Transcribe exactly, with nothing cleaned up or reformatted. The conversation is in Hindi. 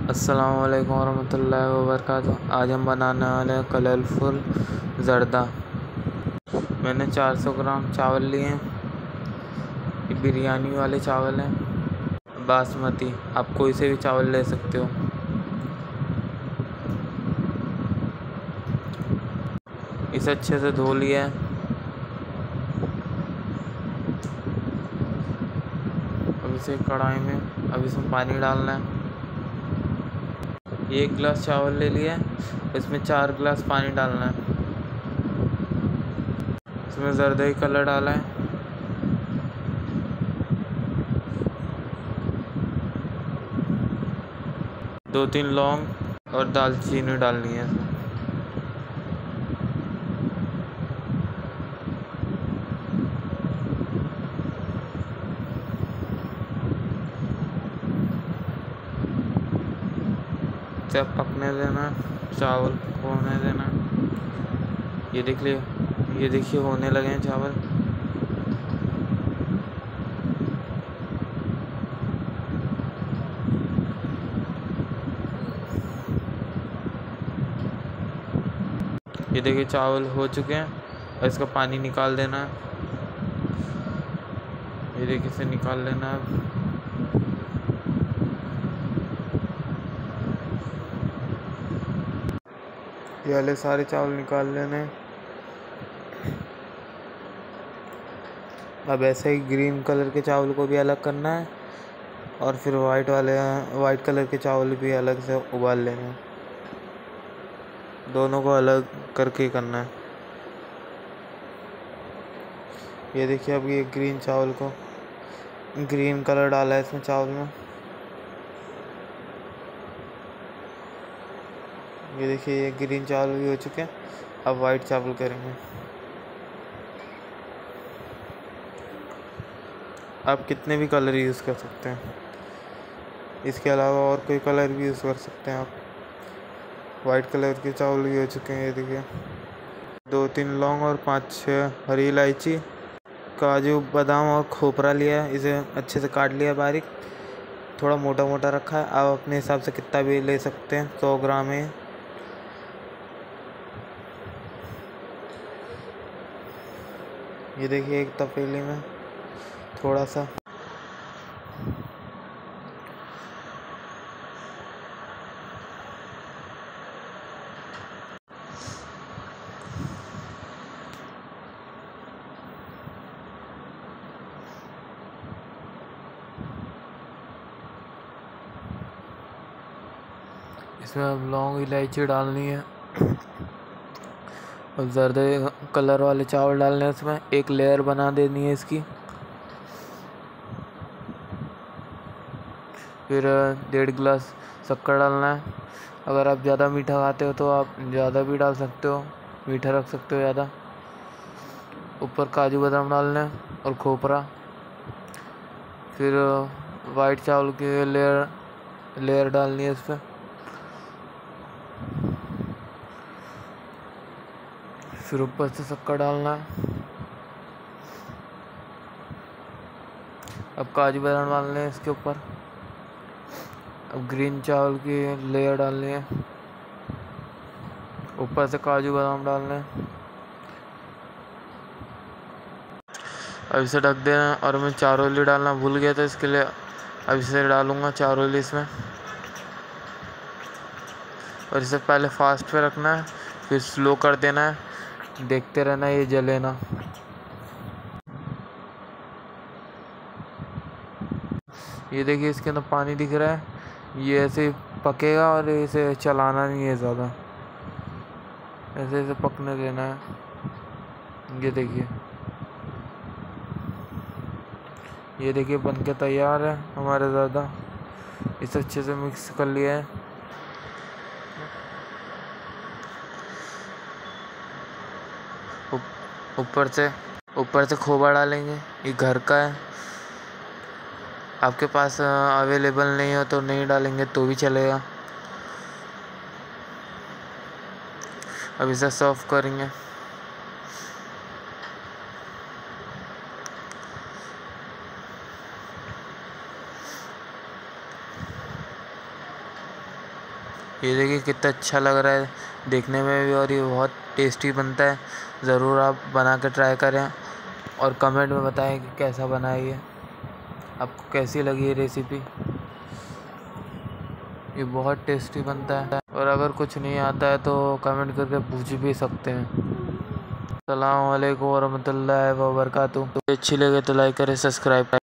अस्सलाम वालेकुम वरहमतुल्लाहि वबरकातुहू। आज हम बनाने वाले हैं कलरफुल ज़र्दा। मैंने चार सौ ग्राम चावल लिए हैं। ये बिरयानी वाले चावल हैं, बासमती। आप कोई से भी चावल ले सकते हो। इसे अच्छे से धो लिया है। अब इसे कढ़ाई में अब इसमें पानी डालना है। एक गिलास चावल ले लिया है, इसमें चार गिलास पानी डालना है। इसमें ज़र्दा कलर डाला है। दो तीन लौंग और दालचीनी डालनी है इसमें। जब पकने देना, चावल को होने देना। ये देख लिए, ये देखिए होने लगे हैं चावल। ये देखिए चावल हो चुके हैं और इसका पानी निकाल देना है। ये देखिए इसे निकाल लेना है। ये वाले सारे चावल निकाल लेने। अब ऐसे ही ग्रीन कलर के चावल को भी अलग करना है और फिर वाइट वाले वाइट कलर के चावल भी अलग से उबाल लेने। दोनों को अलग करके करना है। ये देखिए अब ये ग्रीन चावल को ग्रीन कलर डाला है इसमें चावल में। ये देखिए ये ग्रीन चावल भी हो चुके हैं। अब वाइट चावल करेंगे। आप कितने भी कलर यूज़ कर सकते हैं, इसके अलावा और कोई कलर भी यूज़ कर सकते हैं आप। वाइट कलर के चावल भी हो चुके हैं। ये देखिए दो तीन लौंग और पाँच छः हरी इलायची, काजू बादाम और खोपरा लिया है। इसे अच्छे से काट लिया बारीक, थोड़ा मोटा मोटा रखा है। आप अपने हिसाब से कितना भी ले सकते हैं। सौ ग्राम है। ये देखिए एक तपेली में थोड़ा सा इसमें अब लौंग इलायची डालनी है और ज़र्दे कलर वाले चावल डालने हैं। इसमें एक लेयर बना देनी है इसकी। फिर डेढ़ गिलास शक्कर डालना है। अगर आप ज़्यादा मीठा खाते हो तो आप ज़्यादा भी डाल सकते हो, मीठा रख सकते हो ज़्यादा। ऊपर काजू बादाम डालना है और खोपरा। फिर वाइट चावल की लेयर लेयर डालनी है इस पर। फिर ऊपर से शक्कर डालना है। अब काजू बादाम डालने हैं इसके ऊपर। अब ग्रीन चावल की लेयर डालनी है, ऊपर से काजू बादाम डालने हैं। अब इसे ढक देना। और मैं चारोली डालना भूल गया था, इसके लिए अब इसे डालूँगा चारोली इसमें। और इसे पहले फास्ट पे रखना है, फिर स्लो कर देना है। देखते रहना, ये जले ना। ये देखिए इसके अंदर पानी दिख रहा है। ये ऐसे पकेगा और इसे चलाना नहीं है ज़्यादा, ऐसे ऐसे पकने देना है। ये देखिए ये देखिए बन के तैयार है हमारा ज़र्दा। इसे अच्छे से मिक्स कर लिया है। ऊपर से ऊपर से खोवा डालेंगे। ये घर का है, आपके पास अवेलेबल नहीं हो तो नहीं डालेंगे तो भी चलेगा। अब इसे सर्व करेंगे। ये देखिए कितना अच्छा लग रहा है देखने में भी, और ये बहुत टेस्टी बनता है। ज़रूर आप बना के ट्राई करें और कमेंट में बताएं कि कैसा बना है, ये आपको कैसी लगी ये रेसिपी। ये बहुत टेस्टी बनता है, और अगर कुछ नहीं आता है तो कमेंट करके पूछ भी सकते हैं। अस्सलाम वालेकुम वरहमतुल्लाहि वबरकातुहू। अच्छी लगे तो लाइक करें, सब्सक्राइब करें।